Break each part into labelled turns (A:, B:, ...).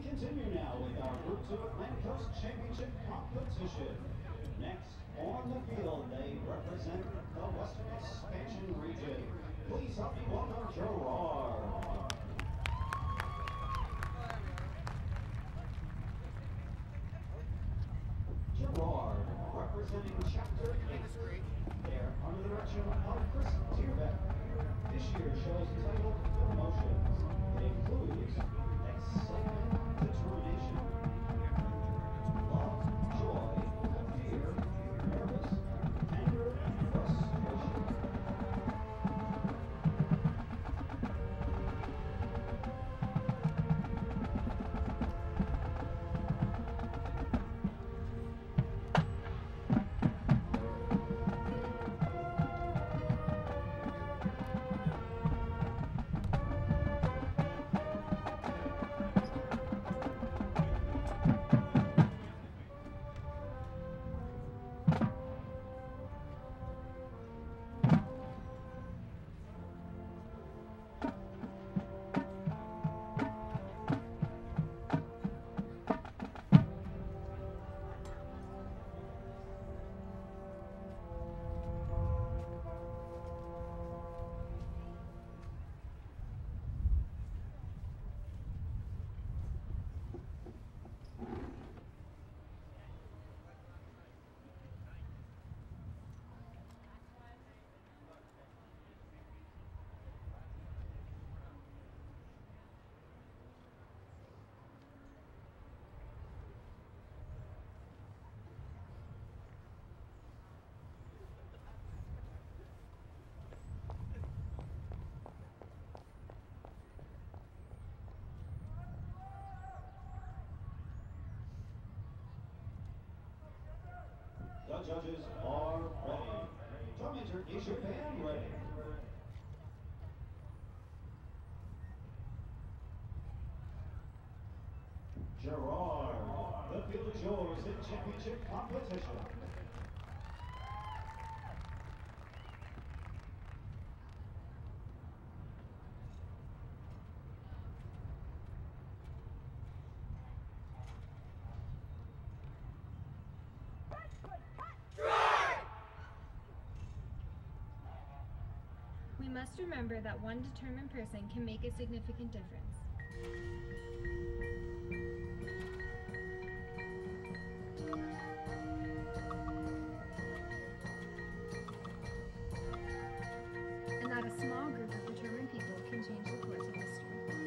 A: continue now with our Group 2 Atlantic Coast Championship competition. Next, on the field, they represent the Western Expansion region. Please help me welcome Girard. Girard, representing Chapter 8. They're under the direction of Chris Tierbeck. This year's show is entitled Emotions. It includes excitement, determination, love, joy, fear, nervous, anger, and frustration. The judges are ready. Tormentor, is your band ready? Girard, the field is yours in championship competition.
B: We must remember that one determined person can make a significant difference. And that a small group of determined people can change the course of history.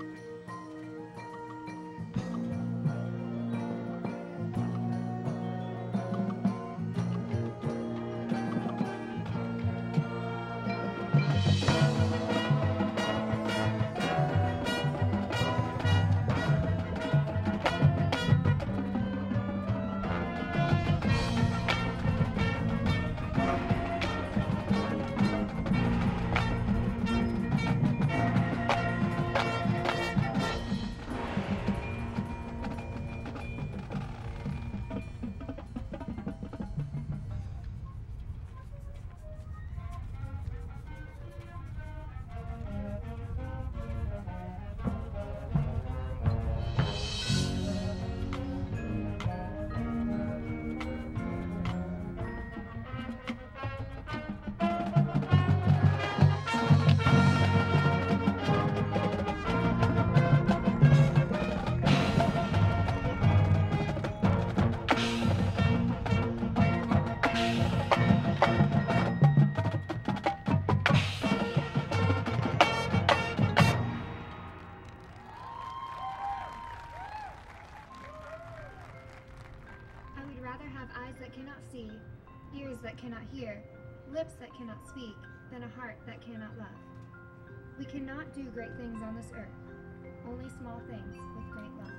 B: That cannot see, ears that cannot hear, lips that cannot speak, than a heart that cannot love. We cannot do great things on this earth, only small things with great love.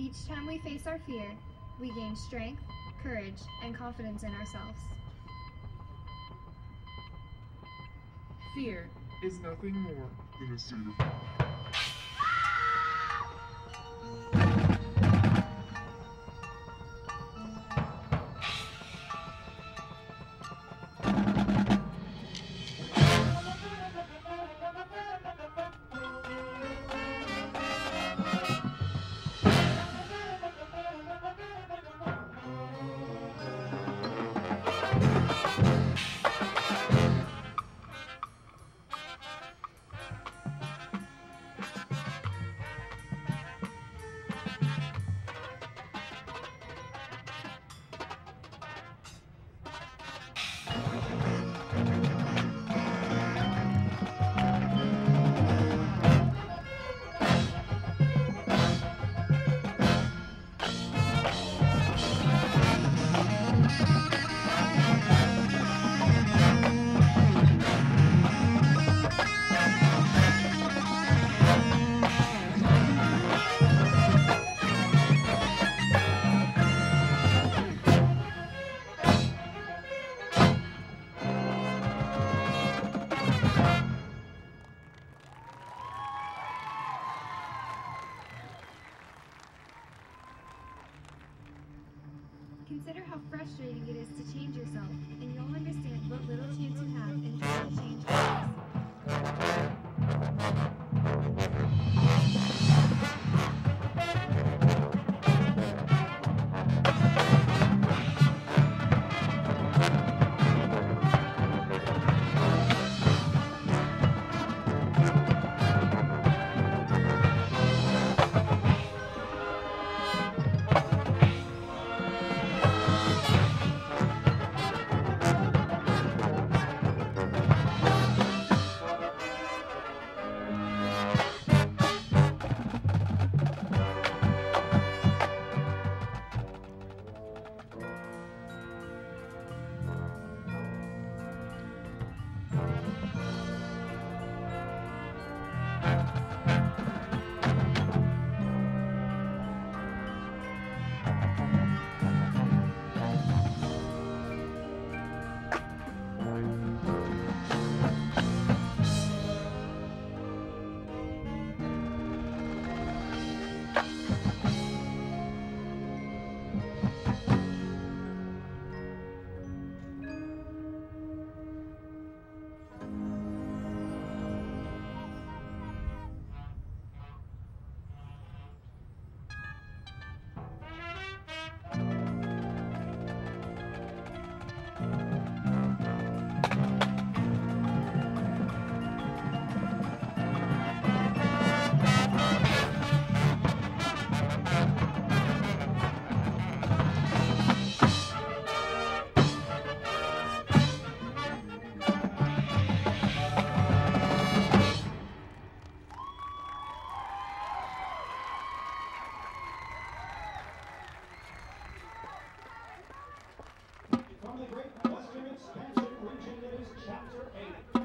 B: Each time we face our fear, we gain strength, courage, and confidence in ourselves.
C: Fear is nothing more than a state of mind.
B: Consider how frustrating it is to change yourself, and you'll understand what little chance you have in trying to change others.
A: From the great Western expansion region, it is Chapter 8.